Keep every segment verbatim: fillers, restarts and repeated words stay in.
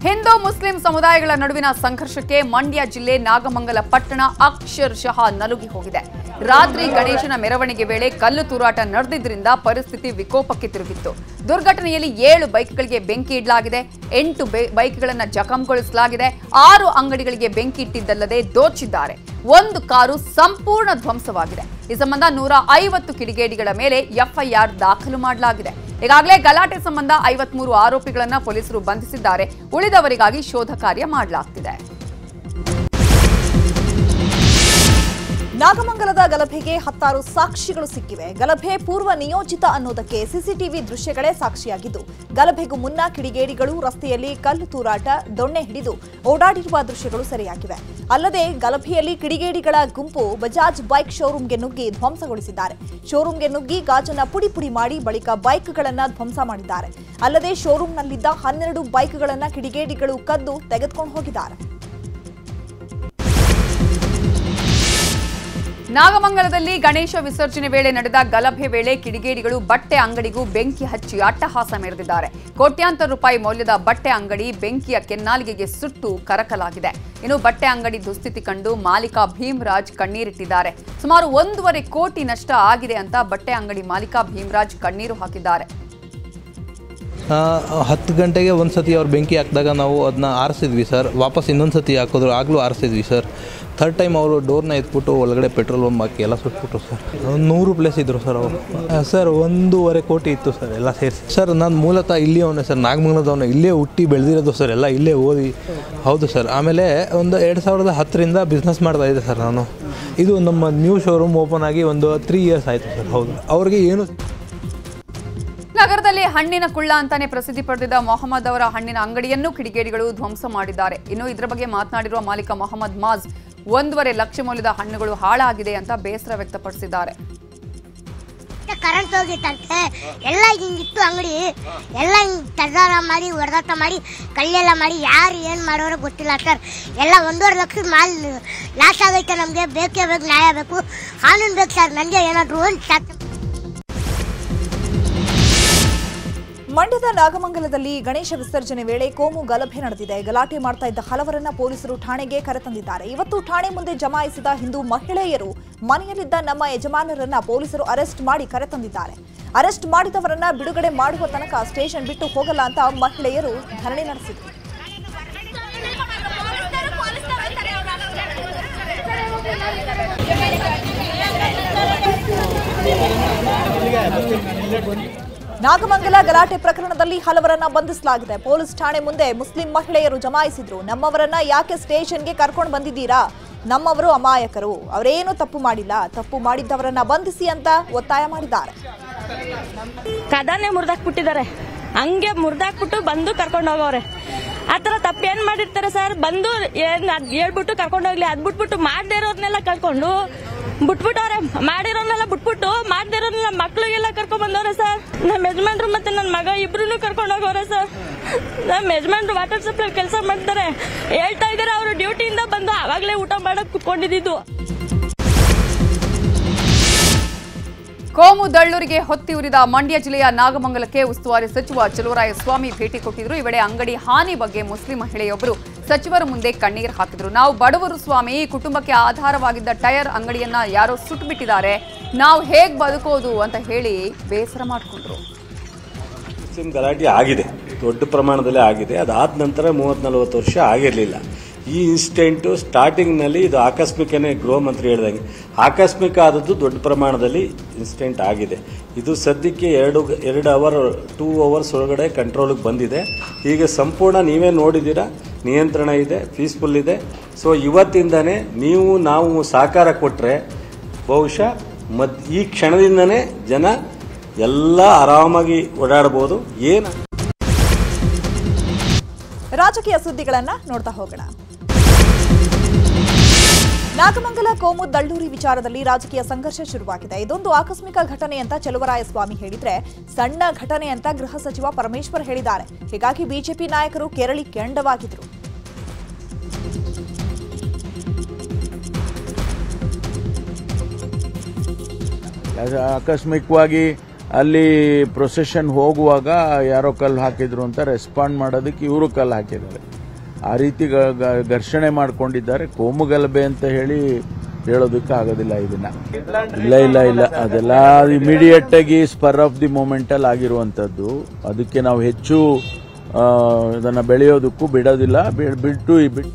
Hindu Muslim ಸಮುದಾಯಗಳ ನಡುವಿನ ಸಂಘರ್ಷಕ್ಕೆ ಮಂಡ್ಯ ಜಿಲ್ಲೆ ನಾಗಮಂಗಲ ಪಟ್ಟಣ ಅಕ್ಷರಶಃ ನಲುಗಿ ಹೋಗಿದೆ. ರಾತ್ರಿ ಗಣೇಶನ ಮೆರವಣಿಗೆ ವೇಳೆ ಕಲ್ಲು ತೂರಾಟ ನಡೆದಿದ್ದರಿಂದ ಪರಿಸ್ಥಿತಿ ವಿಕೋಪಕ್ಕೆ ತಿರುಗಿತ್ತು. ದುರ್ಘಟನೆಯಲ್ಲಿ ಏಳು ಬೈಕ್ಗಳಿಗೆ ಬೆಂಕಿ ಇಡಲಾಗಿದೆ. ಎಂಟು ಬೈಕ್ಗಳನ್ನು ಜಖಂಗೊಳಿಸಲಾಗಿದೆ. ಆರು ಅಂಗಡಿಗಳಿಗೆ ಬೆಂಕಿ ಇಟ್ಟಿದ್ದಲ್ಲದೆ ದೋಚಿದ್ದಾರೆ. ಒಂದು ಕಾರು ಸಂಪೂರ್ಣ ಧ್ವಂಸವಾಗಿದೆ. ಈ ಸಂಬಂಧ ನೂರ ಐವತ್ತು ಕಿಡಿಗೇಡಿಗಳ ಮೇಲೆ ಎಫ್ಐಆರ್ ದಾಖಲು ಮಾಡಲಾಗಿದೆ. ಈಗಾಗಲೇ ಗಲಾಟೆ ಸಂಬಂಧ ಐವತ್ಮೂರು ಆರೋಪಿಗಳನ್ನು ಪೊಲೀಸರು ಬಂಧಿಸಿದ್ದಾರೆ. ಉಳಿದವರಿಗಾಗಿ ಶೋಧ ಕಾರ್ಯ ಮಾಡಲಾಗುತ್ತಿದೆ. ನಾಗಮಂಗಲದ ಗಲಭೆಗೆ ಹತ್ತಾರು ಸಾಕ್ಷಿಗಳು ಸಿಕ್ಕಿವೆ. ಗಲಭೆ ಪೂರ್ವ ನಿಯೋಜಿತ ಅನ್ನೋದಕ್ಕೆ ಸಿಸಿಟಿವಿ ದೃಶ್ಯಗಳೇ ಸಾಕ್ಷಿಯಾಗಿದ್ದು, ಗಲಭೆಗೂ ಮುನ್ನ ಕಿಡಿಗೇಡಿಗಳು ರಸ್ತೆಯಲ್ಲಿ ಕಲ್ಲು ತೂರಾಟ, ದೊಣ್ಣೆ ಹಿಡಿದು ಓಡಾಡಿರುವ ದೃಶ್ಯಗಳು ಸೆರೆಯಾಗಿವೆ. ಅಲ್ಲದೆ ಗಲಭೆಯಲ್ಲಿ ಕಿಡಿಗೇಡಿಗಳ ಗುಂಪು ಬಜಾಜ್ ಬೈಕ್ ಶೋರೂಮ್ಗೆ ನುಗ್ಗಿ ಧ್ವಂಸಗೊಳಿಸಿದ್ದಾರೆ. ಶೋರೂಮ್ಗೆ ನುಗ್ಗಿ ಗಾಜನ್ನ ಪುಡಿ ಪುಡಿ ಮಾಡಿ ಬಳಿಕ ಬೈಕ್ಗಳನ್ನ ಧ್ವಂಸ ಮಾಡಿದ್ದಾರೆ. ಅಲ್ಲದೆ ಶೋರೂಮ್ನಲ್ಲಿದ್ದ ಹನ್ನೆರಡು ಬೈಕ್ಗಳನ್ನ ಕಿಡಿಗೇಡಿಗಳು ಕದ್ದು ತೆಗೆದುಕೊಂಡು ಹೋಗಿದ್ದಾರೆ. ನಾಗಮಂಗಲದಲ್ಲಿ ಗಣೇಶ ವಿಸರ್ಜನೆ ವೇಳೆ ನಡೆದ ಗಲಭೆ ವೇಳೆ ಕಿಡಿಗೇಡಿಗಳು ಬಟ್ಟೆ ಅಂಗಡಿಗೂ ಬೆಂಕಿ ಹಚ್ಚಿ ಅಟ್ಟಹಾಸ ಮೆರೆದಿದ್ದಾರೆ. ಕೋಟ್ಯಾಂತರ ರೂಪಾಯಿ ಮೌಲ್ಯದ ಬಟ್ಟೆ ಅಂಗಡಿ ಬೆಂಕಿಯ ಕೆನ್ನಾಲಿಗೆಗೆ ಸುಟ್ಟು ಕರಕಲಾಗಿದೆ. ಇನ್ನು ಬಟ್ಟೆ ಅಂಗಡಿ ದುಸ್ಥಿತಿ ಕಂಡು ಮಾಲೀಕ ಭೀಮರಾಜ್ ಕಣ್ಣೀರಿಟ್ಟಿದ್ದಾರೆ. ಸುಮಾರು ಒಂದೂವರೆ ಕೋಟಿ ನಷ್ಟ ಆಗಿದೆ ಅಂತ ಬಟ್ಟೆ ಅಂಗಡಿ ಮಾಲೀಕ ಭೀಮರಾಜ್ ಕಣ್ಣೀರು ಹಾಕಿದ್ದಾರೆ. ಹತ್ತು ಗಂಟೆಗೆ ಒಂದು ಸತಿ ಅವ್ರು ಬೆಂಕಿ ಹಾಕಿದಾಗ ನಾವು ಅದನ್ನ ಆರಿಸಿದ್ವಿ ಸರ್. ವಾಪಸ್ ಇನ್ನೊಂದು ಸತಿ ಹಾಕಿದ್ರು, ಆಗಲೂ ಆರಿಸಿದ್ವಿ ಸರ್. ಥರ್ಡ್ ಟೈಮ್ ಅವರು ಡೋರ್ನ ಎತ್ಬಿಟ್ಟು ಒಳಗಡೆ ಪೆಟ್ರೋಲ್ ಬಂಬ್ ಹಾಕಿ ಎಲ್ಲ ಸುಟ್ಬಿಟ್ರು ಸರ್. ಒಂದು ನೂರು ಪ್ಲೇಸ್ ಇದ್ದರು ಸರ್ ಅವರು. ಸರ್ ಒಂದೂವರೆ ಕೋಟಿ ಇತ್ತು ಸರ್ ಎಲ್ಲ ಸೇರಿಸಿ. ಸರ್ ನಾನು ಮೂಲತಃ ಇಲ್ಲಿ ಅವನೇ ಸರ್, ನಾಗಮಂಗಲದವನು. ಇಲ್ಲೇ ಹುಟ್ಟಿ ಬೆಳೆದಿರೋದು ಸರ್, ಎಲ್ಲ ಇಲ್ಲೇ ಓದಿ. ಹೌದು ಸರ್. ಆಮೇಲೆ ಒಂದು ಎರಡು ಸಾವಿರದ ಹತ್ತರಿಂದ ಬಿಸ್ನೆಸ್ ಮಾಡ್ತಾ ಇದ್ದೆ ಸರ್ ನಾನು. ಇದು ನಮ್ಮ ನ್ಯೂ ಶೋರೂಮ್ ಓಪನ್ ಆಗಿ ಒಂದು ತ್ರೀ ಇಯರ್ಸ್ ಆಯಿತು ಸರ್. ಹೌದು. ಅವ್ರಿಗೆ ಏನು ನಗರದಲ್ಲಿ ಹಣ್ಣಿನ ಕುಳ್ಳ ಅಂತಾನೆ ಪ್ರಸಿದ್ಧಿ ಪಡೆದಿದ್ದ ಮೊಹಮ್ಮದ್ ಅವರ ಹಣ್ಣಿನ ಅಂಗಡಿಯನ್ನು ಕಿಡಿಗೇಡಿಗಳು ಧ್ವಂಸ ಮಾಡಿದ್ದಾರೆ. ಇನ್ನು ಇದರ ಬಗ್ಗೆ ಮಾತನಾಡಿರುವ ಮಾಲೀಕ ಮೊಹಮ್ಮದ್ ಮಾಜ್, ಒಂದೂವರೆ ಲಕ್ಷ ಮೌಲ್ಯದ ಹಣ್ಣುಗಳು ಹಾಳಾಗಿದೆ ಅಂತ ಬೇಸರ ವ್ಯಕ್ತಪಡಿಸಿದ್ದಾರೆ. ಕರೆಂಟ್ ಹೋಗಿತ್ತಂತೆ, ಎಲ್ಲ ಹಿಂಗಿತ್ತು ಅಂಗಡಿ, ಎಲ್ಲ ಹಿಂಗ್ ತರ್ದಾರ ಮಾಡಿ ಹೊಡೆದಾಟ ಮಾಡಿ ಕಲ್ಲೆಲ್ಲ ಮಾಡಿ ಯಾರು ಏನು ಮಾಡೋರು ಗೊತ್ತಿಲ್ಲ ಸರ್. ಎಲ್ಲ ಒಂದೂವರೆ ಲಕ್ಷದ ಮಾಲ್ ಲಾಸ್ ಆಗೈತೆ. ನಮಗೆ ಬೇಕೇ ಬೇಕು, ನ್ಯಾಯ ಬೇಕು, ಕಾನೂನು ಬೇಕು ಸರ್. ನನಗೆ ಏನಾದ್ರು ಒಂದು ಮಂಡ್ಯದ ನಾಗಮಂಗಲದಲ್ಲಿ ಗಣೇಶ ವಿಸರ್ಜನೆ ವೇಳೆ ಕೋಮು ಗಲಭೆ ನಡೆದಿದೆ. ಗಲಾಟೆ ಮಾಡ್ತಾ ಇದ್ದ ಹಲವರನ್ನ ಪೊಲೀಸರು ಠಾಣೆಗೆ ಕರೆತಂದಿದ್ದಾರೆ. ಇವತ್ತು ಠಾಣೆ ಮುಂದೆ ಜಮಾಯಿಸಿದ ಹಿಂದೂ ಮಹಿಳೆಯರು ಮನೆಯಲ್ಲಿದ್ದ ನಮ್ಮ ಯಜಮಾನರನ್ನ ಪೊಲೀಸರು ಅರೆಸ್ಟ್ ಮಾಡಿ ಕರೆತಂದಿದ್ದಾರೆ. ಅರೆಸ್ಟ್ ಮಾಡಿದವರನ್ನ ಬಿಡುಗಡೆ ಮಾಡುವ ತನಕ ಸ್ಟೇಷನ್ ಬಿಟ್ಟು ಹೋಗಲ್ಲ ಅಂತ ಮಹಿಳೆಯರು ಧರಣಿ ನಡೆಸಿದರು. ನಾಗಮಂಗಲ ಗಲಾಟೆ ಪ್ರಕರಣದಲ್ಲಿ ಹಲವರನ್ನ ಬಂಧಿಸಲಾಗಿದೆ. ಪೊಲೀಸ್ ಠಾಣೆ ಮುಂದೆ ಮುಸ್ಲಿಂ ಮಹಿಳೆಯರು ಜಮಾಯಿಸಿದ್ರು. ನಮ್ಮವರನ್ನ ಯಾಕೆ ಸ್ಟೇಷನ್ಗೆ ಕರ್ಕೊಂಡು ಬಂದಿದ್ದೀರಾ? ನಮ್ಮವರು ಅಮಾಯಕರು, ಅವರೇನು ತಪ್ಪು ಮಾಡಿಲ್ಲ, ತಪ್ಪು ಮಾಡಿದ್ದವರನ್ನ ಬಂಧಿಸಿ ಅಂತ ಒತ್ತಾಯ ಮಾಡಿದ್ದಾರೆ. ಕದಾನೆ ಮುರಿದಾಕ್ಬಿಟ್ಟಿದ್ದಾರೆ, ಹಂಗೆ ಮುರಿದಾಕ್ಬಿಟ್ಟು ಬಂದು ಕರ್ಕೊಂಡು ಹೋಗವ್ರೆ. ಆತರ ತಪ್ಪು ಏನ್ ಮಾಡಿರ್ತಾರೆ ಸರ್? ಬಂದು ಏನ್ ಹೇಳ್ಬಿಟ್ಟು ಕರ್ಕೊಂಡು ಹೋಗ್ಲಿ, ಅದ್ ಬಿಟ್ಬಿಟ್ಟು ಮಾಡದೇ ಇರೋರ್ನೆಲ್ಲ ಕರ್ಕೊಂಡು ಬಿಟ್ಬಿಟ್ಟವ್ರೆ. ಮಾಡಿರೋನೆಲ್ಲ ಬಿಟ್ಬಿಟ್ಟು ಮಾಡದೇ ಇರೋನೆಲ್ಲ ಮಕ್ಳಿಗೆಲ್ಲ ಕರ್ಕೊಂಡ್ ಬಂದವ್ರೆ ಸರ್. ನಮ್ಮ ಯಜಮಾನ್ರು ಮತ್ತೆ ನನ್ನ ಮಗ ಇಬ್ರು ಕರ್ಕೊಂಡು ಹೋಗವ್ರೆ ಸರ್. ನಮ್ಮ ಯಜಮಾನ್ರು ವಾಟರ್ ಸಪ್ಲೈ ಕೆಲಸ ಮಾಡ್ತಾರೆ, ಹೇಳ್ತಾ ಇದಾರೆ ಅವರು ಡ್ಯೂಟಿಯಿಂದ ಬಂದು ಅವಾಗಲೇ ಊಟ ಮಾಡಕ್ ಕುತ್ಕೊಂಡಿದ್ದು. ಕೋಮು ದಳ್ಳೂರಿಗೆ ಹೊತ್ತಿ ಉರಿದ ಮಂಡ್ಯ ಜಿಲ್ಲೆಯ ನಾಗಮಂಗಲಕ್ಕೆ ಉಸ್ತುವಾರಿ ಸಚಿವ ಚಲುವರಾಯಸ್ವಾಮಿ ಭೇಟಿ ಕೊಟ್ಟಿದ್ರು. ಈ ವೇಳೆ ಅಂಗಡಿ ಹಾನಿ ಬಗ್ಗೆ ಮುಸ್ಲಿಂ ಮಹಿಳೆಯೊಬ್ಬರು ಸಚಿವರ ಮುಂದೆ ಕಣ್ಣೀರು ಹಾಕಿದ್ರು. ನಾವು ಬಡವರು ಸ್ವಾಮಿ, ಕುಟುಂಬಕ್ಕೆ ಆಧಾರವಾಗಿದ್ದ ಟೈರ್ ಅಂಗಡಿಯನ್ನ ಯಾರೋ ಸುಟ್ಟು ಬಿಟ್ಟಿದ್ದಾರೆ, ನಾವು ಹೇಗ್ ಬದುಕೋದು ಅಂತ ಹೇಳಿ ಬೇಸರ ಮಾಡಿಕೊಂಡ್ರು. ಮುಸ್ಲಿಂ ಗಲಾಟೆ ಆಗಿದೆ, ದೊಡ್ಡ ಪ್ರಮಾಣದಲ್ಲಿ ಆಗಿದೆ. ಅದಾದ ನಂತರ ಮೂವತ್ತ್ ನಲವತ್ತು ವರ್ಷ ಆಗಿರಲಿಲ್ಲ. ಈ ಇನ್ಸಿಡೆಂಟು ಸ್ಟಾರ್ಟಿಂಗ್ನಲ್ಲಿ ಇದು ಆಕಸ್ಮಿಕನೇ, ಗೃಹ ಮಂತ್ರಿ ಹೇಳಿದಂಗೆ ಆಕಸ್ಮಿಕ ಆದದ್ದು ದೊಡ್ಡ ಪ್ರಮಾಣದಲ್ಲಿ ಇನ್ಸಿಡೆಂಟ್ ಆಗಿದೆ. ಇದು ಸದ್ಯಕ್ಕೆ ಎರಡು ಎರಡು ಅವರ್ ಟೂ ಅವರ್ಸ್ ಒಳಗಡೆ ಕಂಟ್ರೋಲಿಗೆ ಬಂದಿದೆ. ಈಗ ಸಂಪೂರ್ಣ ನೀವೇ ನೋಡಿದ್ದೀರಾ, ನಿಯಂತ್ರಣ ಇದೆ, ಪೀಸ್ಫುಲ್ ಇದೆ. ಸೊ ಇವತ್ತಿಂದನೇ ನೀವು ನಾವು ಸಹಕಾರ ಕೊಟ್ಟರೆ ಬಹುಶಃ ಮದ್ ಈ ಕ್ಷಣದಿಂದನೇ ಜನ ಎಲ್ಲ ಆರಾಮಾಗಿ ಓಡಾಡಬಹುದು. ಏನು ರಾಜಕೀಯ ಸುದ್ದಿಗಳನ್ನ ನೋಡ್ತಾ ಹೋಗೋಣ. ನಾಗಮಂಗಲ ಕೋಮು ದಳ್ಳೂರಿ ವಿಚಾರದಲ್ಲಿ ರಾಜಕೀಯ ಸಂಘರ್ಷ ಶುರುವಾಗಿದೆ. ಇದೊಂದು ಆಕಸ್ಮಿಕ ಘಟನೆ ಅಂತ ಚಲುವರಾಯಸ್ವಾಮಿ ಹೇಳಿದ್ರೆ, ಸಣ್ಣ ಘಟನೆ ಅಂತ ಗೃಹ ಸಚಿವ ಪರಮೇಶ್ವರ್ ಹೇಳಿದ್ದಾರೆ. ಹೀಗಾಗಿ ಬಿಜೆಪಿ ನಾಯಕರು ಕೆರಳಿ ಕೆಂಡವಾಗಿದ್ರು. ಆಕಸ್ಮಿಕವಾಗಿ ಅಲ್ಲಿ ಪ್ರೊಸೆಷನ್ ಹೋಗುವಾಗ ಯಾರೋ ಕಲ್ಲು ಹಾಕಿದ್ರು ಅಂತ ರೆಸ್ಪಾಂಡ್ ಮಾಡೋದಕ್ಕೆ ಇವರು ಕಲ್ಲು ಹಾಕಿದ್ದಾರೆ. ಆ ರೀತಿ ಘರ್ಷಣೆ ಮಾಡ್ಕೊಂಡಿದ್ದಾರೆ. ಕೋಮುಗಲಭೆ ಅಂತ ಹೇಳಿ ಹೇಳೋದಕ್ಕೆ ಆಗೋದಿಲ್ಲ ಇದನ್ನ. ಇಲ್ಲ ಇಲ್ಲ ಇಲ್ಲ ಅದೆಲ್ಲ ಇಮಿಡಿಯೇಟ್ ಆಗಿ ಸ್ಪರ್ ಆಫ್ ದಿ ಮೂಮೆಂಟ್ ಅಲ್ಲಿ ಆಗಿರುವಂತದ್ದು. ಅದಕ್ಕೆ ನಾವು ಹೆಚ್ಚು ಇದನ್ನ ಬೆಳೆಯೋದಕ್ಕೂ ಬಿಡೋದಿಲ್ಲ. ಬಿಟ್ಟು ಬಿಟ್ಟು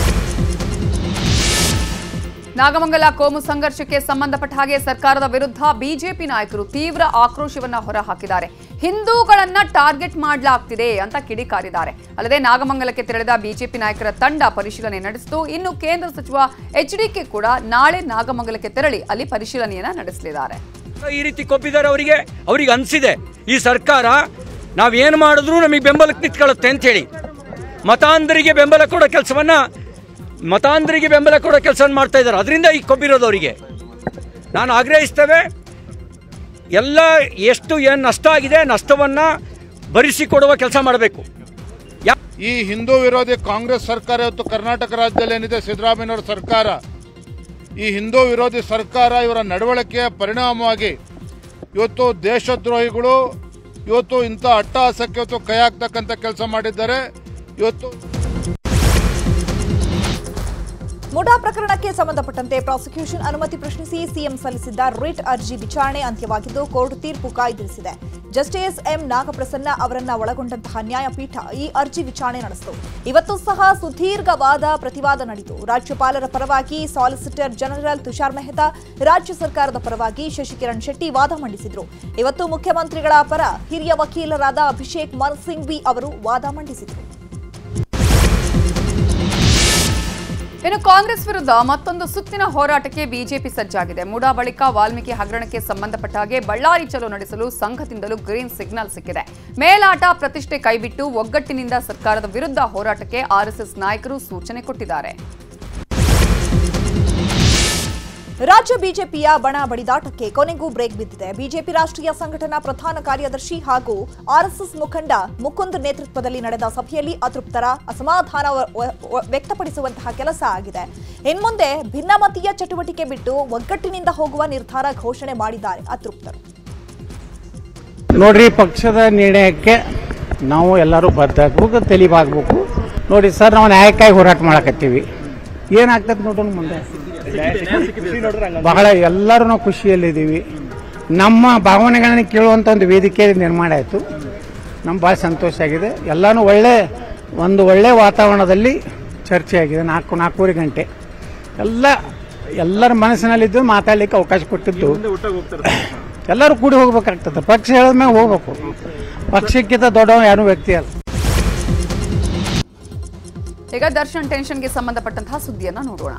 ನಾಗಮಂಗಲ ಕೋಮು ಸಂಘರ್ಷಕ್ಕೆ ಸಂಬಂಧಪಟ್ಟ ಹಾಗೆ ಸರ್ಕಾರದ ವಿರುದ್ಧ ಬಿಜೆಪಿ ನಾಯಕರು ತೀವ್ರ ಆಕ್ರೋಶವನ್ನ ಹೊರಹಾಕಿದ್ದಾರೆ. ಹಿಂದೂಗಳನ್ನ ಟಾರ್ಗೆಟ್ ಮಾಡಲಾಗ್ತಿದೆ ಅಂತ ಕಿಡಿಕಾರಿದ್ದಾರೆ. ಅಲ್ಲದೆ ನಾಗಮಂಗಲಕ್ಕೆ ತೆರಳಿದ ಬಿಜೆಪಿ ನಾಯಕರ ತಂಡ ಪರಿಶೀಲನೆ ನಡೆಸಿತು. ಇನ್ನು ಕೇಂದ್ರ ಸಚಿವ ಎಚ್ ಡಿಕೆ ಕೂಡ ನಾಳೆ ನಾಗಮಂಗಲಕ್ಕೆ ತೆರಳಿ ಅಲ್ಲಿ ಪರಿಶೀಲನೆಯನ್ನ ನಡೆಸಲಿದ್ದಾರೆ. ಈ ರೀತಿ ಕೊಬ್ಬಿದ್ದಾರೆ. ಅವರಿಗೆ ಅವರಿಗೆ ಅನಿಸಿದೆ ಈ ಸರ್ಕಾರ ನಾವೇನು ಮಾಡಿದ್ರು ನಮಗೆ ಬೆಂಬಲಕ್ಕೆ ನಿಂತ್ಕೊಳ್ಳುತ್ತೆ ಅಂತ ಹೇಳಿ ಮತಾಂಧರಿಗೆ ಬೆಂಬಲ ಕೊಡೋ ಕೆಲಸವನ್ನ ಮತಾಂಧರಿಗೆ ಬೆಂಬಲ ಕೊಡೋ ಕೆಲಸ ಮಾಡ್ತಾ ಇದ್ದಾರೆ. ಅದರಿಂದ ಈ ಕೊಬ್ಬಿರೋದು ಅವರಿಗೆ. ನಾನು ಆಗ್ರಹಿಸ್ತೇವೆ, ಎಲ್ಲ ಎಷ್ಟು ಏನು ನಷ್ಟ ಆಗಿದೆ ನಷ್ಟವನ್ನ ಭರಿಸಿಕೊಡುವ ಕೆಲಸ ಮಾಡಬೇಕು. ಈ ಹಿಂದೂ ವಿರೋಧಿ ಕಾಂಗ್ರೆಸ್ ಸರ್ಕಾರ ಇವತ್ತು ಕರ್ನಾಟಕ ರಾಜ್ಯದಲ್ಲಿ ಏನಿದೆ ಸಿದ್ದರಾಮಯ್ಯನವರ ಸರ್ಕಾರ, ಈ ಹಿಂದೂ ವಿರೋಧಿ ಸರ್ಕಾರ ಇವರ ನಡವಳಿಕೆಯ ಪರಿಣಾಮವಾಗಿ ಇವತ್ತು ದೇಶದ್ರೋಹಿಗಳು ಇವತ್ತು ಇಂಥ ಅಟ್ಟಹಾಸಕ್ಕೆ ಇವತ್ತು ಕೈ ಹಾಕ್ತಕ್ಕಂಥ ಕೆಲಸ ಮಾಡಿದ್ದಾರೆ. ಇವತ್ತು ಮುಡಾ ಪ್ರಕರಣಕ್ಕೆ ಸಂಬಂಧಪಟ್ಟಂತೆ ಪ್ರಾಸಿಕ್ಯೂಷನ್ ಅನುಮತಿ ಪ್ರಶ್ನಿಸಿ ಸಿಎಂ ಸಲ್ಲಿಸಿದ್ದ ರಿಟ್ ಅರ್ಜಿ ವಿಚಾರಣೆ ಅಂತ್ಯವಾಗಿದ್ದು ಕೋರ್ಟ್ ತೀರ್ಪು ಕಾಯ್ದಿರಿಸಿದೆ. ಜಸ್ಟಿಸ್ ಎಂ ನಾಗಪ್ರಸನ್ನ ಅವರನ್ನ ಒಳಗೊಂಡಂತಹ ನ್ಯಾಯಪೀಠ ಈ ಅರ್ಜಿ ವಿಚಾರಣೆ ನಡೆಸಿತು. ಇವತ್ತು ಸಹ ಸುದೀರ್ಘ ವಾದ ಪ್ರತಿವಾದ ನಡೆಯಿತು. ರಾಜ್ಯಪಾಲರ ಪರವಾಗಿ ಸಾಲಿಸಿಟರ್ ಜನರಲ್ ತುಷಾರ್ ಮೆಹ್ತಾ, ರಾಜ್ಯ ಸರ್ಕಾರದ ಪರವಾಗಿ ಶಶಿಕಿರಣ್ ಶೆಟ್ಟಿ ವಾದ ಮಂಡಿಸಿದ್ರು. ಇವತ್ತು ಮುಖ್ಯಮಂತ್ರಿಗಳ ಪರ ಹಿರಿಯ ವಕೀಲರಾದ ಅಭಿಷೇಕ್ ಮನು ಸಿಂಘ್ವಿ ಅವರು ವಾದ ಮಂಡಿಸಿದರು. ಇನ್ನು ಕಾಂಗ್ರೆಸ್ ವಿರುದ್ಧ ಮತ್ತೊಂದು ಸುತ್ತಿನ ಹೋರಾಟಕ್ಕೆ ಬಿಜೆಪಿ ಸಜ್ಜಾಗಿದೆ. ಮುಡಾ ಬಳಿಕ ವಾಲ್ಮೀಕಿ ಹಗರಣಕ್ಕೆ ಸಂಬಂಧಪಟ್ಟ ಹಾಗೆ ಬಳ್ಳಾರಿ ಚಲೋ ನಡೆಸಲು ಸಂಘದಿಂದಲೂ ಗ್ರೀನ್ ಸಿಗ್ನಲ್ ಸಿಕ್ಕಿದೆ. ಮೇಲಾಟ ಪ್ರತಿಷ್ಠೆ ಕೈಬಿಟ್ಟು ಒಗ್ಗಟ್ಟಿನಿಂದ ಸರ್ಕಾರದ ವಿರುದ್ಧ ಹೋರಾಟಕ್ಕೆ ಆರ್ಎಸ್ಎಸ್ ನಾಯಕರು ಸೂಚನೆ ಕೊಟ್ಟಿದ್ದಾರೆ. ರಾಜ್ಯ ಬಿಜೆಪಿಯ ಬಣ ಬಡಿದಾಟಕ್ಕೆ ಕೊನೆಗೂ ಬ್ರೇಕ್ ಬಿದ್ದಿದೆ. ಬಿಜೆಪಿ ರಾಷ್ಟ್ರೀಯ ಸಂಘಟನಾ ಪ್ರಧಾನ ಕಾರ್ಯದರ್ಶಿ ಹಾಗೂ ಆರ್ಎಸ್ಎಸ್ ಮುಖಂಡ ಮುಕುಂದ್ ನೇತೃತ್ವದಲ್ಲಿ ನಡೆದ ಸಭೆಯಲ್ಲಿ ಅತೃಪ್ತರ ಅಸಮಾಧಾನ ವ್ಯಕ್ತಪಡಿಸುವಂತಹ ಕೆಲಸ ಆಗಿದೆ. ಇನ್ಮುಂದೆ ಭಿನ್ನಮತೀಯ ಚಟುವಟಿಕೆ ಬಿಟ್ಟು ಒಗ್ಗಟ್ಟಿನಿಂದ ಹೋಗುವ ನಿರ್ಧಾರ ಘೋಷಣೆ ಮಾಡಿದ್ದಾರೆ ಅತೃಪ್ತರು. ನೋಡ್ರಿ, ಪಕ್ಷದ ನಿರ್ಣಯಕ್ಕೆ ನಾವು ಎಲ್ಲರೂ ಬದ್ಧಬೇಕು, ತೆಲಿಬಾಗಬೇಕು. ನೋಡಿ ಸರ್, ನಾವು ನ್ಯಾಯಕ್ಕಾಗಿ ಹೋರಾಟ ಮಾಡಕತ್ತೀವಿ. ಏನಾಗ್ತದೆ ನೋಡೋಣ ಮುಂದೆ. ಬಹಳ ಎಲ್ಲರೂ ನಾವು ಖುಷಿಯಲ್ಲಿದ್ದೀವಿ. ನಮ್ಮ ಭಾವನೆಗಳನ್ನ ಕೇಳುವಂಥ ಒಂದು ವೇದಿಕೆ ನಿರ್ಮಾಣ ಆಯಿತು. ನಮ್ಗೆ ಭಾಳ ಸಂತೋಷ ಆಗಿದೆ. ಎಲ್ಲನೂ ಒಳ್ಳೆ ಒಂದು ಒಳ್ಳೆ ವಾತಾವರಣದಲ್ಲಿ ಚರ್ಚೆ ಆಗಿದೆ. ನಾಲ್ಕು ನಾಲ್ಕೂವರೆ ಗಂಟೆ ಎಲ್ಲ ಎಲ್ಲರ ಮನಸ್ಸಿನಲ್ಲಿದ್ದು ಮಾತಾಡಲಿಕ್ಕೆ ಅವಕಾಶ ಕೊಟ್ಟಿದ್ದು. ಎಲ್ಲರೂ ಕೂಡಿ ಹೋಗ್ಬೇಕಾಗ್ತದೆ. ಪಕ್ಷ ಹೇಳಿದ್ಮೇಲೆ ಹೋಗ್ಬೇಕು. ಪಕ್ಷಕ್ಕಿಂತ ದೊಡ್ಡವ ಯಾರು ವ್ಯಕ್ತಿ ಅಲ್ಲ. ಈಗ ದರ್ಶನ್ ಟೆನ್ಷನ್ಗೆ ಸಂಬಂಧಪಟ್ಟಂತಹ ಸುದ್ದಿಯನ್ನ ನೋಡೋಣ.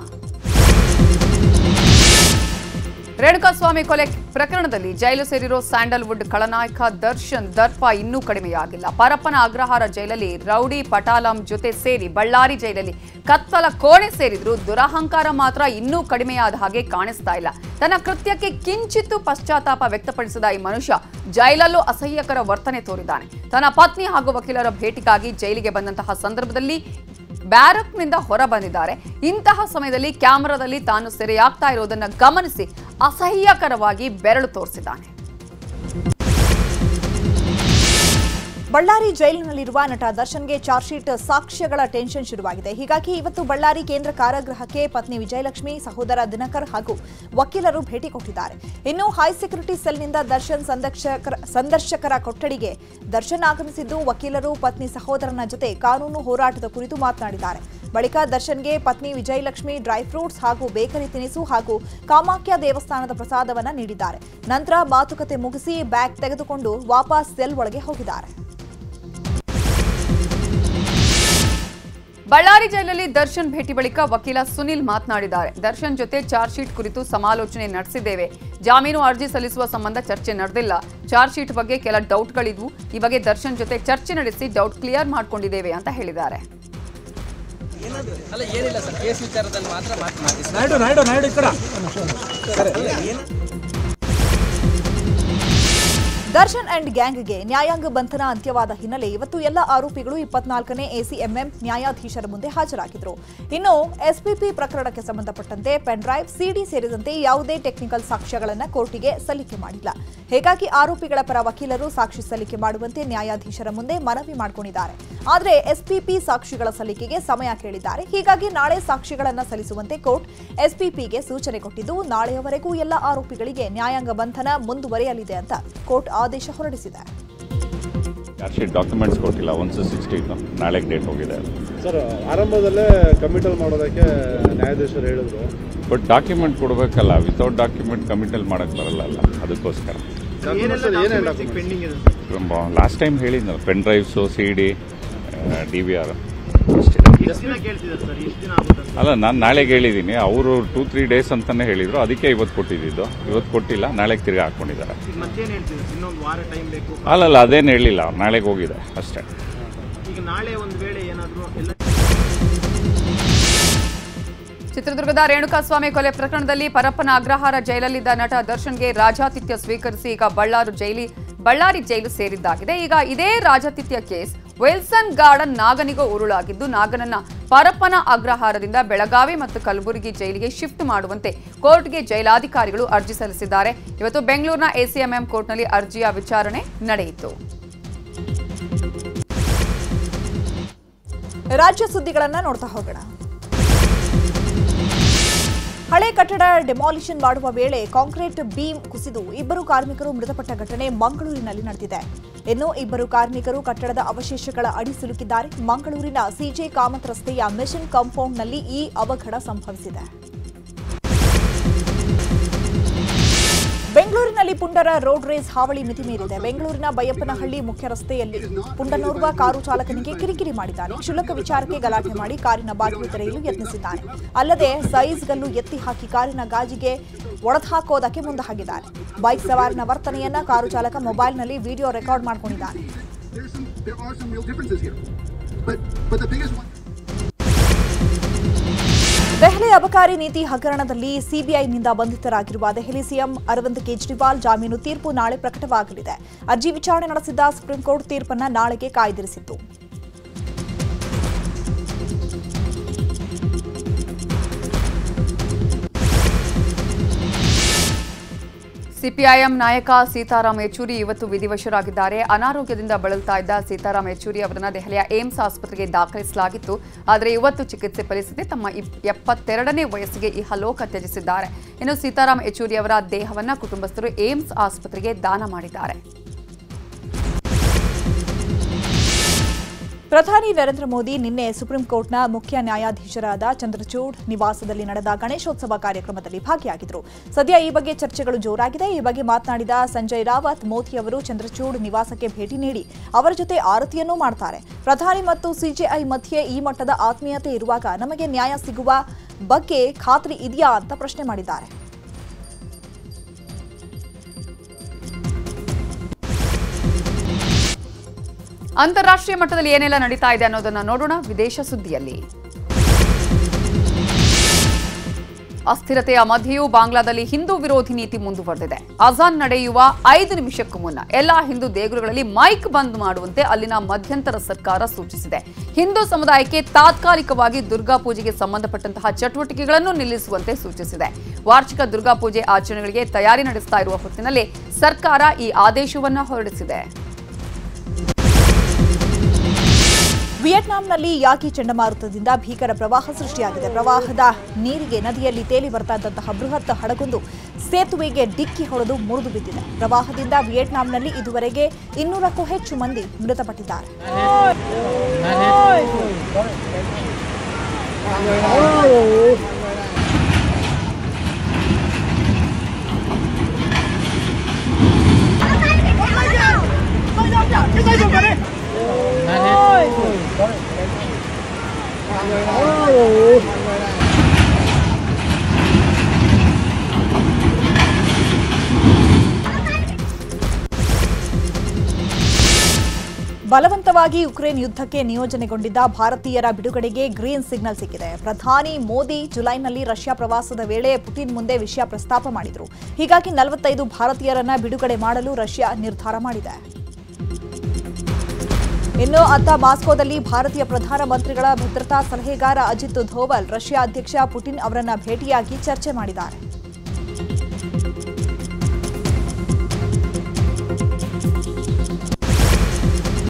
ರೇಣುಕಾಸ್ವಾಮಿ ಕೊಲೆ ಪ್ರಕರಣದಲ್ಲಿ ಜೈಲು ಸೇರಿರೋ ಸ್ಯಾಂಡಲ್ವುಡ್ ಖಳನಾಯಕ ದರ್ಶನ್ ದರ್ಪ ಇನ್ನೂ ಕಡಿಮೆಯಾಗಿಲ್ಲ. ಪರಪ್ಪನ ಅಗ್ರಹಾರ ಜೈಲಲ್ಲಿ ರೌಡಿ ಪಟಾಲಂ ಜೊತೆ ಸೇರಿ ಬಳ್ಳಾರಿ ಜೈಲಲ್ಲಿ ಕತ್ತಲ ಕೋಣೆ ಸೇರಿದ್ರು ದುರಹಂಕಾರ ಮಾತ್ರ ಇನ್ನೂ ಕಡಿಮೆಯಾದ ಹಾಗೆ ಕಾಣಿಸ್ತಾ ಇಲ್ಲ. ತನ್ನ ಕೃತ್ಯಕ್ಕೆ ಕಿಂಚಿತ್ತೂ ಪಶ್ಚಾತ್ತಾಪ ವ್ಯಕ್ತಪಡಿಸಿದ ಈ ಮನುಷ್ಯ ಜೈಲಲ್ಲೂ ಅಸಹ್ಯಕರ ವರ್ತನೆ ತೋರಿದ್ದಾನೆ. ತನ್ನ ಪತ್ನಿ ಹಾಗೂ ವಕೀಲರ ಭೇಟಿಗಾಗಿ ಜೈಲಿಗೆ ಬಂದಂತಹ ಸಂದರ್ಭದಲ್ಲಿ ಬ್ಯಾರಕ್ನಿಂದ ಹೊರ ಬಂದಿದ್ದಾರೆ. ಇಂತಹ ಸಮಯದಲ್ಲಿ ಕ್ಯಾಮೆರಾದಲ್ಲಿ ತಾನು ಸೆರೆಯಾಗ್ತಾ ಇರೋದನ್ನ ಗಮನಿಸಿ ಅಸಹ್ಯಕರವಾಗಿ ಬೆರಳು ತೋರಿಸಿದ್ದಾನೆ. ಬಳ್ಳಾರಿ ಜೈಲಿನಲ್ಲಿರುವ ನಟ ದರ್ಶನ್ಗೆ ಚಾರ್ಜ್ ಶೀಟ್ ಸಾಕ್ಷ್ಯಗಳ ಟೆನ್ಷನ್ ಶುರುವಾಗಿದೆ. ಹೀಗಾಗಿ ಇವತ್ತು ಬಳ್ಳಾರಿ ಕೇಂದ್ರ ಕಾರಾಗೃಹಕ್ಕೆ ಪತ್ನಿ ವಿಜಯಲಕ್ಷ್ಮಿ, ಸಹೋದರ ದಿನಕರ್ ಹಾಗೂ ವಕೀಲರು ಭೇಟಿ ಕೊಟ್ಟಿದ್ದಾರೆ. ಇನ್ನು ಹೈ ಸೆಕ್ಯೂರಿಟಿ ಸೆಲ್ನಿಂದ ದರ್ಶನ್ ಸಂದರ್ಶಕರ ಸಂದರ್ಶಕರ ಕೊಠಡಿಗೆ ದರ್ಶನ್ ಆಗಮಿಸಿದ್ದು ವಕೀಲರು ಪತ್ನಿ ಸಹೋದರನ ಜೊತೆ ಕಾನೂನು ಹೋರಾಟದ ಕುರಿತು ಮಾತನಾಡಿದ್ದಾರೆ. ಬಳಿಕ ದರ್ಶನ್ಗೆ ಪತ್ನಿ ವಿಜಯಲಕ್ಷ್ಮಿ ಡ್ರೈ ಫ್ರೂಟ್ಸ್ ಹಾಗೂ ಬೇಕರಿ ತಿನಿಸು ಹಾಗೂ ಕಾಮಾಖ್ಯ ದೇವಸ್ಥಾನದ ಪ್ರಸಾದವನ್ನ ನೀಡಿದ್ದಾರೆ. ನಂತರ ಮಾತುಕತೆ ಮುಗಿಸಿ ಬ್ಯಾಗ್ ತೆಗೆದುಕೊಂಡು ವಾಪಸ್ ಸೆಲ್ ಒಳಗೆ ಹೋಗಿದ್ದಾರೆ. ಬಳ್ಳಾರಿ ಜೈಲಲ್ಲಿ ದರ್ಶನ್ ಭೇಟಿ ಬಳಿಕ ವಕೀಲ ಸುನಿಲ್ ಮಾತನಾಡಿದ್ದಾರೆ. ದರ್ಶನ್ ಜೊತೆ ಚಾರ್ಜ್ ಶೀಟ್ ಕುರಿತು ಸಮಾಲೋಚನೆ ನಡೆಸಿದ್ದೇವೆ. ಜಾಮೀನು ಅರ್ಜಿ ಸಲ್ಲಿಸುವ ಸಂಬಂಧ ಚರ್ಚೆ ನಡೆದಿಲ್ಲ. ಚಾರ್ಜ್ ಶೀಟ್ ಬಗ್ಗೆ ಕೆಲ ಡೌಟ್ಗಳಿದ್ವು. ಈ ಬಗ್ಗೆ ದರ್ಶನ್ ಜೊತೆ ಚರ್ಚೆ ನಡೆಸಿ ಡೌಟ್ ಕ್ಲಿಯರ್ ಮಾಡಿಕೊಂಡಿದ್ದೇವೆ ಅಂತ ಹೇಳಿದ್ದಾರೆ. ದರ್ಶನ್ ಅಂಡ್ ಗ್ಯಾಂಗ್ಗೆ ನ್ಯಾಯಾಂಗ ಬಂಧನ ಅಂತ್ಯವಾದ ಹಿನ್ನೆಲೆ ಇವತ್ತು ಎಲ್ಲ ಆರೋಪಿಗಳು ಇಪ್ಪತ್ನಾಲ್ಕನೇ ಎಸಿಎಂಎಂ ನ್ಯಾಯಾಧೀಶರ ಮುಂದೆ ಹಾಜರಾಗಿದ್ರು. ಇನ್ನು ಎಸ್ಪಿಪಿ ಪ್ರಕರಣಕ್ಕೆ ಸಂಬಂಧಪಟ್ಟಂತೆ ಪೆನ್ ಡ್ರೈವ್, ಸಿಡಿ ಸೇರಿದಂತೆ ಯಾವುದೇ ಟೆಕ್ನಿಕಲ್ ಸಾಕ್ಷ್ಯಗಳನ್ನು ಕೋರ್ಟಿಗೆ ಸಲ್ಲಿಕೆ ಮಾಡಿಲ್ಲ. ಹೀಗಾಗಿ ಆರೋಪಿಗಳ ಪರ ವಕೀಲರು ಸಾಕ್ಷಿ ಸಲ್ಲಿಕೆ ಮಾಡುವಂತೆ ನ್ಯಾಯಾಧೀಶರ ಮುಂದೆ ಮನವಿ ಮಾಡಿಕೊಂಡಿದ್ದಾರೆ. ಆದರೆ ಎಸ್ಪಿಪಿ ಸಾಕ್ಷಿಗಳ ಸಲ್ಲಿಕೆಗೆ ಸಮಯ ಕೇಳಿದ್ದಾರೆ. ಹೀಗಾಗಿ ನಾಳೆ ಸಾಕ್ಷಿಗಳನ್ನು ಸಲ್ಲಿಸುವಂತೆ ಕೋರ್ಟ್ ಎಸ್ಪಿಪಿಗೆ ಸೂಚನೆ ಕೊಟ್ಟಿದ್ದು, ನಾಳೆಯವರೆಗೂ ಎಲ್ಲ ಆರೋಪಿಗಳಿಗೆ ನ್ಯಾಯಾಂಗ ಬಂಧನ ಮುಂದುವರಿಯಲಿದೆ ಅಂತ ಕೋರ್ಟ್ ಆದೇಶ ಹೊರಡಿಸಿದೆ. ಚಾರ್ಜ್ ಶೀಟ್ ಡಾಕ್ಯುಮೆಂಟ್ಸ್ ಕೊಟ್ಟಿಲ್ಲ, ಒನ್ ಸಿಕ್ಸ್ಟೀನ್ ನಾಳೆಗೆ ಡೇಟ್ ಹೋಗಿದೆ ಸರ್. ಆರಂಭದಲ್ಲೇ ಕಮಿಟಲ್ ಮಾಡೋದಕ್ಕೆ ನ್ಯಾಯಾಧೀಶರು ಹೇಳಿದ್ರು, ಬಟ್ ಡಾಕ್ಯುಮೆಂಟ್ ಕೊಡಬೇಕಲ್ಲ. ವಿತೌಟ್ ಡಾಕ್ಯುಮೆಂಟ್ ಕಮಿಟಲ್ ಮಾಡೋಕ್ಕೆ ಬರಲ್ಲ ಅಲ್ಲ, ಅದಕ್ಕೋಸ್ಕರ. ಲಾಸ್ಟ್ ಟೈಮ್ ಹೇಳಿದ್ನಲ್ಲ, pen drives, C D, D V R ಅಲ್ಲ, ನಾನು ನಾಳೆಗೆ ಹೇಳಿದ್ದೀನಿ. ಅವರು ಟೂ ತ್ರೀ ಡೇಸ್ ಅಂತಾನೆ ಹೇಳಿದ್ರು, ಅದಕ್ಕೆ ಇವತ್ತು ಕೊಟ್ಟಿದ್ದು. ಇವತ್ತು ಕೊಟ್ಟಿಲ್ಲ, ನಾಳೆಗೆ ತಿರ್ಗಿ ಹಾಕೊಂಡಿದ್ದಾರೆ. ಅಲ್ಲಲ್ಲ, ಅದೇನು ಹೇಳಿಲ್ಲ, ನಾಳೆಗೆ ಹೋಗಿದೆ ಅಷ್ಟೇ. ಚಿತ್ರದುರ್ಗದ ರೇಣುಕಾಸ್ವಾಮಿ ಕೊಲೆ ಪ್ರಕರಣದಲ್ಲಿ ಪರಪ್ಪನ ಅಗ್ರಹಾರ ಜೈಲಲ್ಲಿದ್ದ ನಟ ದರ್ಶನ್ಗೆ ರಾಜಾತಿಥ್ಯ ಸ್ವೀಕರಿಸಿ ಈಗ ಬಳ್ಳಾರಿ ಜೈಲಿ ಬಳ್ಳಾರಿ ಜೈಲು ಸೇರಿದ್ದಾಗಿದೆ. ಈಗ ಇದೇ ರಾಜಾತಿಥ್ಯ ಕೇಸ್ ವಿಲ್ಸನ್ ಗಾರ್ಡನ್ ನಾಗನಿಗೂ ಉರುಳಾಗಿದ್ದು, ನಾಗನನ್ನ ಪರಪ್ಪನ ಅಗ್ರಹಾರದಿಂದ ಬೆಳಗಾವಿ ಮತ್ತು ಕಲಬುರಗಿ ಜೈಲಿಗೆ ಶಿಫ್ಟ್ ಮಾಡುವಂತೆ ಕೋರ್ಟ್ಗೆ ಜೈಲಾಧಿಕಾರಿಗಳು ಅರ್ಜಿ ಸಲ್ಲಿಸಿದ್ದಾರೆ. ಇವತ್ತು ಬೆಂಗಳೂರಿನ ಎಸಿಎಂಎಂ ಕೋರ್ಟ್ನಲ್ಲಿ ಅರ್ಜಿಯ ವಿಚಾರಣೆ ನಡೆಯಿತು. ರಾಜ್ಯ ಸುದ್ದಿಗಳನ್ನ ನೋಡ್ತಾ ಹೋಗೋಣ. ಹಳೆ ಕಟ್ಟಡ ಡೆಮಾಲಿಷನ್ ಮಾಡುವ ವೇಳೆ ಕಾಂಕ್ರೀಟ್ ಬೀಮ್ ಕುಸಿದು ಇಬ್ಬರು ಕಾರ್ಮಿಕರು ಮೃತಪಟ್ಟ ಘಟನೆ ಮಂಗಳೂರಿನಲ್ಲಿ ನಡೆದಿದೆ. ಇನ್ನು ಇಬ್ಬರು ಕಾರ್ಮಿಕರು ಕಟ್ಟಡದ ಅವಶೇಷಗಳ ಅಡಿ ಸಿಲುಕಿದ್ದಾರೆ. ಮಂಗಳೂರಿನ ಸಿಜೆ ಕಾಮತ್ ರಸ್ತೆಯ ಮಿಷನ್ ಕಾಂಪೌಂಡ್ನಲ್ಲಿ ಈ ಅವಘಡ ಸಂಭವಿಸಿದೆ. ಬೆಂಗಳೂರಿನಲ್ಲಿ ಪುಂಡರ ರೋಡ್ ರೇಸ್ ಹಾವಳಿ ಮಿತಿ ಮೀರಿದೆ. ಬೆಂಗಳೂರಿನ ಬೈಯಪ್ಪನಹಳ್ಳಿ ಮುಖ್ಯ ರಸ್ತೆಯಲ್ಲಿ ಪುಂಡನೋರ್ವ ಕಾರು ಚಾಲಕನಿಗೆ ಕಿರಿಕಿರಿ ಮಾಡಿದ್ದಾನೆ. ಕ್ಷುಲ್ಲಕ ವಿಚಾರಕ್ಕೆ ಗಲಾಟೆ ಮಾಡಿ ಕಾರಿನ ಬಾಗಿಲು ತೆರೆಯಲು ಯತ್ನಿಸಿದ್ದಾನೆ. ಅಲ್ಲದೆ ಸೈಜ್ ಗಲ್ಲು ಎತ್ತಿ ಹಾಕಿ ಕಾರಿನ ಗಾಜಿಗೆ ಒಡೆದುಹಾಕೋದಕ್ಕೆ ಮುಂದಾಗಿದ್ದಾನೆ. ಬೈಕ್ ಸವಾರನ ವರ್ತನೆಯನ್ನ ಕಾರು ಚಾಲಕ ಮೊಬೈಲ್ನಲ್ಲಿ ವಿಡಿಯೋ ರೆಕಾರ್ಡ್ ಮಾಡಿಕೊಂಡಿದ್ದಾನೆ. ದೆಹಲಿ ಅಬಕಾರಿ ನೀತಿ ಹಗರಣದಲ್ಲಿ ಸಿಬಿಐನಿಂದ ಬಂಧಿತರಾಗಿರುವ ದೆಹಲಿ ಸಿಎಂ ಅರವಿಂದ್ ಕೇಜ್ರಿವಾಲ್ ಜಾಮೀನು ತೀರ್ಪು ನಾಳೆ ಪ್ರಕಟವಾಗಲಿದೆ. ಅರ್ಜಿ ವಿಚಾರಣೆ ನಡೆಸಿದ್ದ ಸುಪ್ರೀಂ ಕೋರ್ಟ್ ತೀರ್ಪನ್ನು ನಾಳೆಗೆ ಕಾಯ್ದಿರಿಸಿತ್ತು. ಸಿಪಿಐಎಂ ನಾಯಕ ಸೀತಾರಾಮ್ ಯೆಚೂರಿ ಇವತ್ತು ವಿಧಿವಶರಾಗಿದ್ದಾರೆ. ಅನಾರೋಗ್ಯದಿಂದ ಬಳಲ್ತಾ ಇದ್ದ ಸೀತಾರಾಮ್ ಯೆಚೂರಿ ಅವರನ್ನು ದೆಹಲಿಯ ಏಮ್ಸ್ ಆಸ್ಪತ್ರೆಗೆ ದಾಖಲಿಸಲಾಗಿತ್ತು. ಆದರೆ ಇವತ್ತು ಚಿಕಿತ್ಸೆ ಫಲಿಸದೆ ತಮ್ಮ ಎಪ್ಪತ್ತೆರಡನೇ ವಯಸ್ಸಿಗೆ ಇಹಲೋಕ ತ್ಯಜಿಸಿದ್ದಾರೆ. ಇನ್ನು ಸೀತಾರಾಮ್ ಯೆಚೂರಿ ಅವರ ದೇಹವನ್ನು ಕುಟುಂಬಸ್ಥರು ಏಮ್ಸ್ ಆಸ್ಪತ್ರೆಗೆ ದಾನ ಮಾಡಿದ್ದಾರೆ. ಪ್ರಧಾನಿ ನರೇಂದ್ರ ಮೋದಿ ನಿನ್ನೆ ಸುಪ್ರೀಂ ಕೋರ್ಟ್ನ ಮುಖ್ಯ ನ್ಯಾಯಾಧೀಶರಾದ ಚಂದ್ರಚೂಡ್ ನಿವಾಸದಲ್ಲಿ ನಡೆದ ಗಣೇಶೋತ್ಸವ ಕಾರ್ಯಕ್ರಮದಲ್ಲಿ ಭಾಗಿಯಾಗಿದ್ದರು. ಸದ್ಯ ಈ ಬಗ್ಗೆ ಚರ್ಚೆಗಳು ಜೋರಾಗಿದೆ. ಈ ಬಗ್ಗೆ ಮಾತನಾಡಿದ ಸಂಜಯ್ ರಾವತ್, ಮೋದಿ ಅವರು ಚಂದ್ರಚೂಡ್ ನಿವಾಸಕ್ಕೆ ಭೇಟಿ ನೀಡಿ ಅವರ ಜೊತೆ ಆರತಿಯನ್ನೂ ಮಾಡ್ತಾರೆ. ಪ್ರಧಾನಿ ಮತ್ತು ಸಿಜೆಐ ಮಧ್ಯೆ ಈ ಮಟ್ಟದ ಆತ್ಮೀಯತೆ ಇರುವಾಗ ನಮಗೆ ನ್ಯಾಯ ಸಿಗುವ ಬಗ್ಗೆ ಖಾತ್ರಿ ಇದೆಯಾ ಅಂತ ಪ್ರಶ್ನೆ ಮಾಡಿದ್ದಾರೆ. ಅಂತಾರಾಷ್ಟ್ರೀಯ ಮಟ್ಟದಲ್ಲಿ ಏನೆಲ್ಲ ನಡೀತಾ ಇದೆ ಅನ್ನೋದನ್ನ ನೋಡೋಣ ವಿದೇಶ ಸುದ್ದಿಯಲ್ಲಿ. ಅಸ್ಥಿರತೆಯ ಮಧ್ಯೆಯೂ ಬಾಂಗ್ಲಾದಲ್ಲಿ ಹಿಂದೂ ವಿರೋಧಿ ನೀತಿ ಮುಂದುವರೆದಿದೆ. ಅಜಾನ್ ನಡೆಯುವ ಐದು ನಿಮಿಷಕ್ಕೂ ಮುನ್ನ ಎಲ್ಲಾ ಹಿಂದೂ ದೇಗುಲಗಳಲ್ಲಿ ಮೈಕ್ ಬಂದ್ ಮಾಡುವಂತೆ ಅಲ್ಲಿನ ಮಧ್ಯಂತರ ಸರ್ಕಾರ ಸೂಚಿಸಿದೆ. ಹಿಂದೂ ಸಮುದಾಯಕ್ಕೆ ತಾತ್ಕಾಲಿಕವಾಗಿ ದುರ್ಗಾ ಪೂಜೆಗೆ ಸಂಬಂಧಪಟ್ಟಂತಹ ಚಟುವಟಿಕೆಗಳನ್ನು ನಿಲ್ಲಿಸುವಂತೆ ಸೂಚಿಸಿದೆ. ವಾರ್ಷಿಕ ದುರ್ಗಾ ಪೂಜೆ ಆಚರಣೆಗಳಿಗೆ ತಯಾರಿ ನಡೆಸ್ತಾ ಇರುವ ಹೊತ್ತಿನಲ್ಲಿ ಸರ್ಕಾರ ಈ ಆದೇಶವನ್ನು ಹೊರಡಿಸಿದೆ. ವಿಯೆಟ್ನಾಂನಲ್ಲಿ ಯಾಕಿ ಚಂಡಮಾರುತದಿಂದ ಭೀಕರ ಪ್ರವಾಹ ಸೃಷ್ಟಿಯಾಗಿದೆ. ಪ್ರವಾಹದ ನೀರಿಗೆ ನದಿಯಲ್ಲಿ ತೇಲಿ ಬರ್ತಾ ಇದ್ದಂತಹ ಬೃಹತ್ ಹಡಗೊಂದು ಸೇತುವೆಗೆ ಡಿಕ್ಕಿ ಹೊಡೆದು ಮುರಿದು ಬಿದ್ದಿದೆ. ಪ್ರವಾಹದಿಂದ ವಿಯೆಟ್ನಾಂನಲ್ಲಿ ಇದುವರೆಗೆ ಇನ್ನೂರಕ್ಕೂ ಹೆಚ್ಚು ಮಂದಿ ಮೃತಪಟ್ಟಿದ್ದಾರೆ. ಬಲವಂತವಾಗಿ ಯುಕ್ರೇನ್ ಯುದ್ಧಕ್ಕೆ ನಿಯೋಜನೆಗೊಂಡಿದ್ದ ಭಾರತೀಯರ ಬಿಡುಗಡೆಗೆ ಗ್ರೀನ್ ಸಿಗ್ನಲ್ ಸಿಕ್ಕಿದೆ. ಪ್ರಧಾನಿ ಮೋದಿ ಜುಲೈನಲ್ಲಿ ರಷ್ಯಾ ಪ್ರವಾಸದ ವೇಳೆ ಪುಟಿನ್ ಮುಂದೆ ವಿಷಯ ಪ್ರಸ್ತಾಪ ಮಾಡಿದರು. ಹೀಗಾಗಿ ನಲವತ್ತೈದು ಭಾರತೀಯರನ್ನ ಬಿಡುಗಡೆ ಮಾಡಲು ರಷ್ಯಾ ನಿರ್ಧಾರ ಮಾಡಿದೆ. ಇನ್ನು ಅತ್ತ ಮಾಸ್ಕೋದಲ್ಲಿ ಭಾರತೀಯ ಪ್ರಧಾನಮಂತ್ರಿಗಳ ಭದ್ರತಾ ಸಲಹೆಗಾರ ಅಜಿತ್ ಧೋವಲ್ ರಷ್ಯಾ ಅಧ್ಯಕ್ಷ ಪುಟಿನ್ ಅವರನ್ನ ಭೇಟಿಯಾಗಿ ಚರ್ಚೆ ಮಾಡಿದ್ದಾರೆ.